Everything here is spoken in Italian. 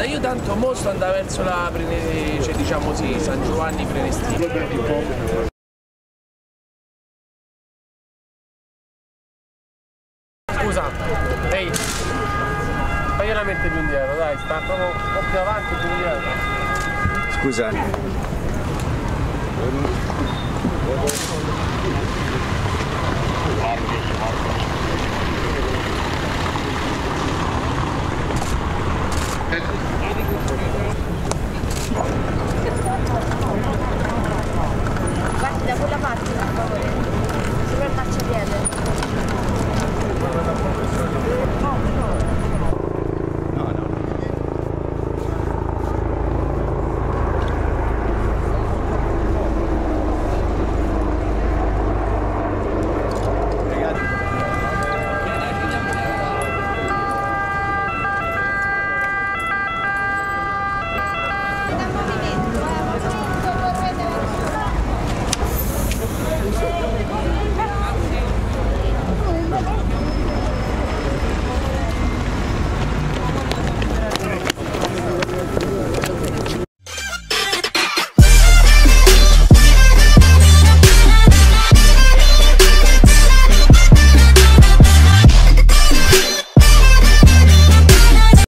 io tanto mo sto andando verso la cioè diciamo sì, San Giovanni Prenestina. Scusa, ehi, fai una mente più indietro, dai, sta proprio un po' più avanti più indietro. Scusa. Marco.